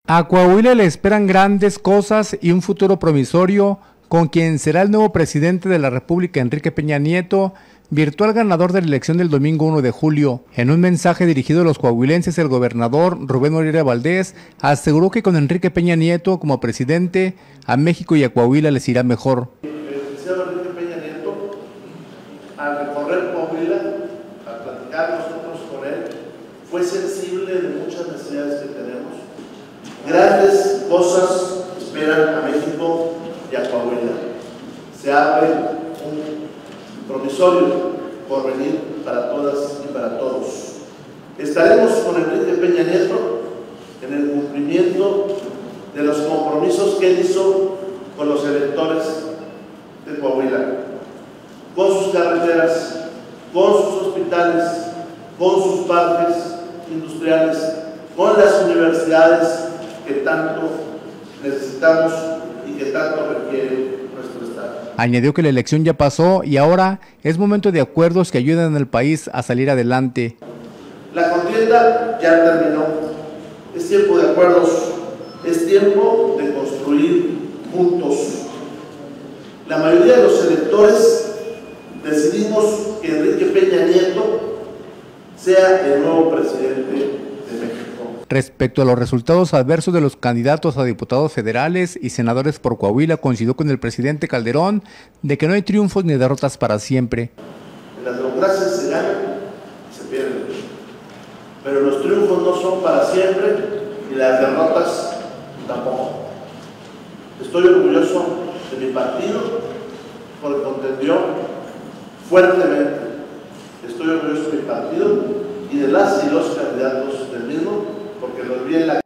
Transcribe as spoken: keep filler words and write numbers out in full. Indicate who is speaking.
Speaker 1: A Coahuila le esperan grandes cosas y un futuro promisorio con quien será el nuevo presidente de la República, Enrique Peña Nieto, virtual ganador de la elección del domingo uno de julio. En un mensaje dirigido a los coahuilenses, el gobernador Rubén Moreira Valdés aseguró que con Enrique Peña Nieto como presidente, a México y a Coahuila les irá mejor.
Speaker 2: El licenciado Enrique Peña Nieto, al recorrer Coahuila, al platicar nosotros con él, fue sensible de muchas necesidades que tenemos. Grandes cosas esperan a México y a Coahuila. Se abre un promisorio por venir para todas y para todos. Estaremos con Enrique Peña Nieto en el cumplimiento de los compromisos que él hizo con los electores de Coahuila, con sus carreteras, con sus hospitales, con sus parques industriales, con las universidades que tanto necesitamos y que tanto requiere nuestro Estado.
Speaker 1: Añadió que la elección ya pasó y ahora es momento de acuerdos que ayuden al país a salir adelante.
Speaker 2: La contienda ya terminó. Es tiempo de acuerdos, es tiempo de construir juntos. La mayoría de los electores decidimos que Enrique Peña Nieto sea el nuevo presidente de México.
Speaker 1: Respecto a los resultados adversos de los candidatos a diputados federales y senadores por Coahuila, coincidió con el presidente Calderón de que no hay triunfos ni derrotas para siempre.
Speaker 2: En las democracias se ganan y se pierden, pero los triunfos no son para siempre y las derrotas tampoco. Estoy orgulloso de mi partido porque contendió fuertemente. Estoy orgulloso de mi partido y de las y los candidatos del mismo, porque los vi en la